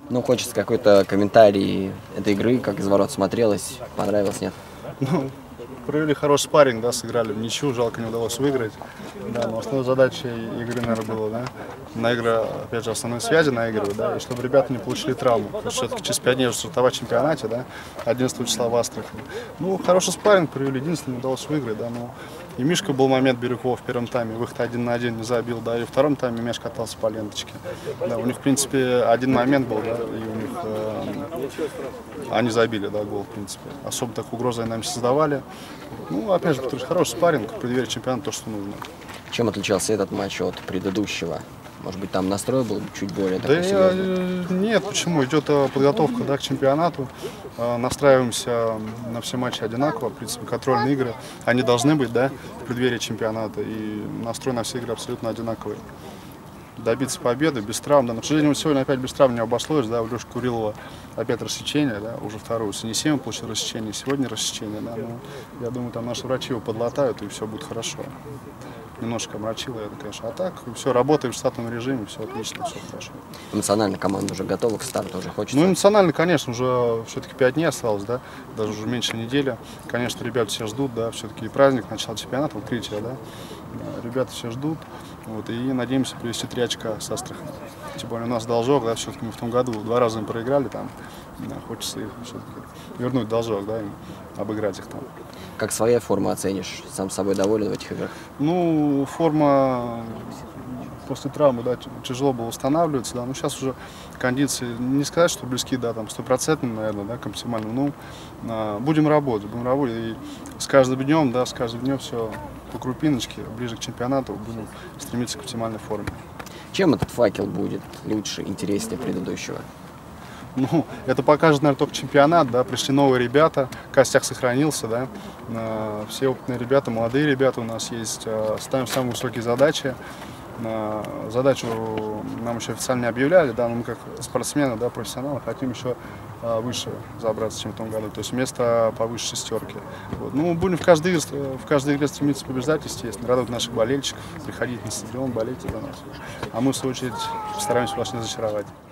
Ну, хочется какой-то комментарий этой игры, как из ворот смотрелось, понравилось, нет? Ну, провели хороший спарринг, да, сыграли в ничью, жалко не удалось выиграть. Да, но основной задачей игры, наверное, было, да, опять же, основные связи наигрывать, да, и чтобы ребята не получили травму. Потому что все-таки через 5 дней уже стартовать в чемпионате, да, 11 числа в Астрахани. Ну, хороший спарринг провели, единственное, не удалось выиграть, да, но и Мишка был момент Бирюкова в первом тайме, выход 1 на 1 не забил, да, и во втором тайме мяч катался по ленточке. Да, у них, в принципе, один момент был, да, и у них они забили, да, гол, в принципе. Особо так угрозы нам не создавали. Ну, опять же, хороший спарринг, в преддверии чемпионата то, что нужно. Чем отличался этот матч от предыдущего? Может быть, там настрой был чуть более Да такой серьезный? нет, почему? Идет подготовка, да, к чемпионату. Настраиваемся на все матчи одинаково. В принципе, контрольные игры, они должны быть, да, в преддверии чемпионата. И настрой на все игры абсолютно одинаковый. Добиться победы без травм. Да. Но, к сожалению, сегодня опять без травм не обошлось. Да. У Леши Курилова опять рассечение, да, уже вторую. С Енисеем получил рассечение, сегодня рассечение. Да. Но я думаю, там наши врачи его подлатают, и все будет хорошо. Немножко омрачило это, конечно. А так, все, работаем в штатном режиме, все отлично, все хорошо. Эмоционально команда уже готова к старту, уже хочется? Ну, эмоционально, конечно, уже все-таки 5 дней осталось, да, даже уже меньше недели. Конечно, ребята все ждут, да, все-таки праздник, начало чемпионата, открытие, да. Ребята все ждут, вот, и надеемся привезти 3 очка с Астрахани. Тем более у нас должок, да, все-таки мы в том году 2 раза им проиграли там, да, хочется их все-таки вернуть должок, да, им, обыграть их там. Как своя форма оценишь? Сам собой доволен в этих играх? Ну, форма после травмы, да, тяжело было восстанавливаться, да, но сейчас уже кондиции, не сказать, что близки, да, там, 100%, наверное, да, к максимальному, ну, будем работать, и с каждым днем, да, с каждым днем все по крупиночке, ближе к чемпионату будем стремиться к оптимальной форме. Чем этот факел будет лучше, интереснее предыдущего? Ну, это покажет, наверное, только чемпионат, да, пришли новые ребята, костяк сохранился, да, все опытные ребята, молодые ребята у нас есть, ставим самые высокие задачи. Задачу нам еще официально не объявляли, да, но мы как спортсмены, да, профессионалы, хотим еще выше забраться, чем в том году, то есть место повыше шестерки. Вот. Ну, будем в каждой игре стремиться побеждать, естественно, радовать наших болельщиков, приходить на стадион, болеть за нас. А мы, в свою очередь, стараемся вас не разочаровать.